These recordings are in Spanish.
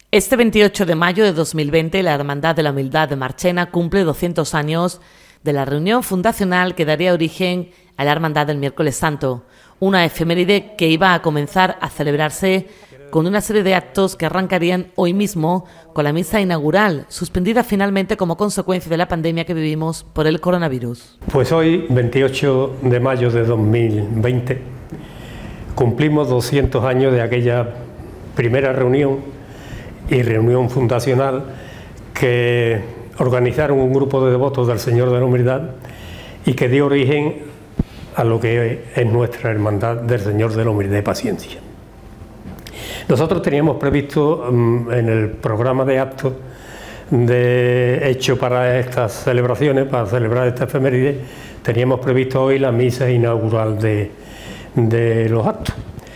Este 28 de mayo de 2020, la Hermandad de la Humildad de Marchena cumple 200 años de la reunión fundacional que daría origen a la Hermandad del Miércoles Santo, una efeméride que iba a comenzar a celebrarse con una serie de actos que arrancarían hoy mismo con la misa inaugural, suspendida finalmente como consecuencia de la pandemia que vivimos por el coronavirus. Pues hoy, 28 de mayo de 2020, cumplimos 200 años de aquella primera reunión y reunión fundacional que organizaron un grupo de devotos del Señor de la Humildad y que dio origen a lo que es nuestra Hermandad del Señor de la Humildad y Paciencia. Nosotros teníamos previsto en el programa de actos hecho para estas celebraciones, para celebrar esta efeméride, teníamos previsto hoy la misa inaugural de los actos.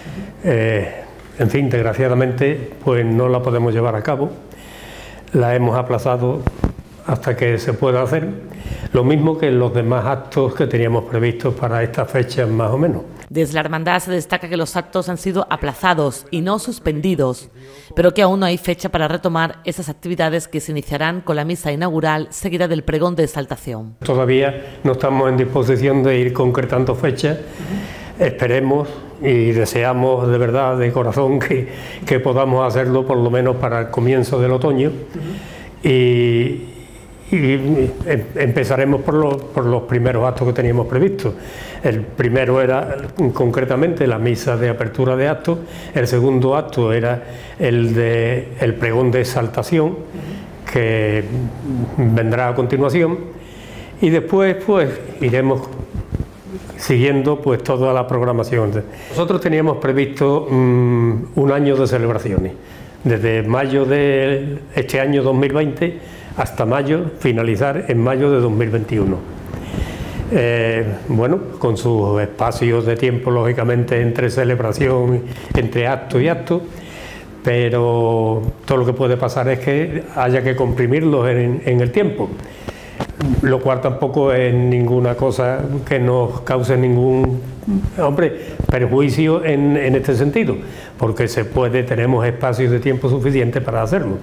En fin, desgraciadamente, pues no la podemos llevar a cabo. La hemos aplazado hasta que se pueda hacer, lo mismo que los demás actos que teníamos previstos para estas fechas más o menos. Desde la hermandad se destaca que los actos han sido aplazados y no suspendidos, pero que aún no hay fecha para retomar esas actividades que se iniciarán con la misa inaugural seguida del pregón de exaltación. Todavía no estamos en disposición de ir concretando fechas. Esperemos y deseamos de verdad, de corazón, que podamos hacerlo por lo menos para el comienzo del otoño y empezaremos por los primeros actos que teníamos previstos. El primero era concretamente la misa de apertura de actos, el segundo acto era el pregón de exaltación, que vendrá a continuación, y después pues iremos siguiendo pues toda la programación. Nosotros teníamos previsto un año de celebraciones, desde mayo de este año 2020 hasta mayo, finalizar en mayo de 2021. Bueno, con sus espacios de tiempo lógicamente entre celebración, entre acto y acto, pero todo lo que puede pasar es que haya que comprimirlos en el tiempo, lo cual tampoco es ninguna cosa que nos cause ningún perjuicio en este sentido, porque tenemos espacios de tiempo suficientes para hacerlo.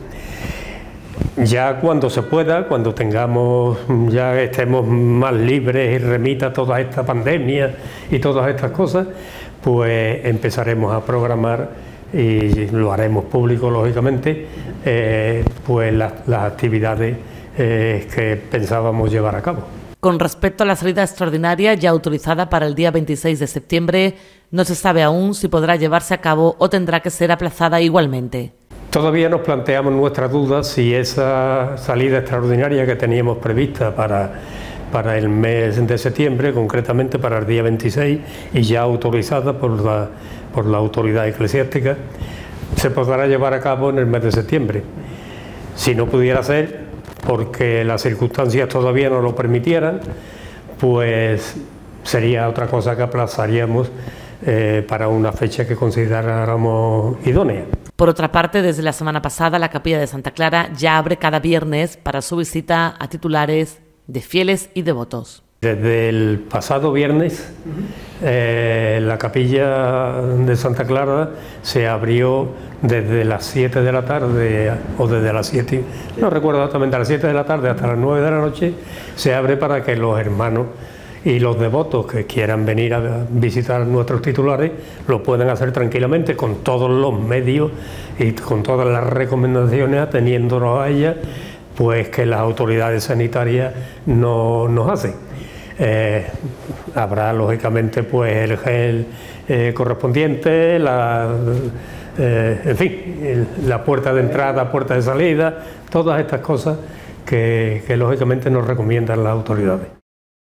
Ya cuando se pueda, cuando ya estemos más libres y remita toda esta pandemia y todas estas cosas, pues empezaremos a programar, y lo haremos público lógicamente, pues las actividades que pensábamos llevar a cabo. Con respecto a la salida extraordinaria ya autorizada para el día 26 de septiembre, no se sabe aún si podrá llevarse a cabo o tendrá que ser aplazada igualmente. Todavía nos planteamos nuestras dudas si esa salida extraordinaria que teníamos prevista para el mes de septiembre, concretamente para el día 26, y ya autorizada por la autoridad eclesiástica, se podrá llevar a cabo en el mes de septiembre. Si no pudiera ser, porque las circunstancias todavía no lo permitieran, pues sería otra cosa que aplazaríamos para una fecha que consideráramos idónea. Por otra parte, desde la semana pasada, la Capilla de Santa Clara ya abre cada viernes para su visita a titulares de fieles y devotos. Desde el pasado viernes, la Capilla de Santa Clara se abrió desde las 7 de la tarde, o desde las 7, no recuerdo exactamente, a las 7 de la tarde hasta las 9 de la noche, se abre para que los hermanos y los devotos que quieran venir a visitar nuestros titulares lo pueden hacer tranquilamente, con todos los medios y con todas las recomendaciones, ateniéndonos a ellas, pues que las autoridades sanitarias nos hacen. Habrá lógicamente pues el gel correspondiente, en fin, la puerta de entrada, puerta de salida, todas estas cosas que lógicamente nos recomiendan las autoridades.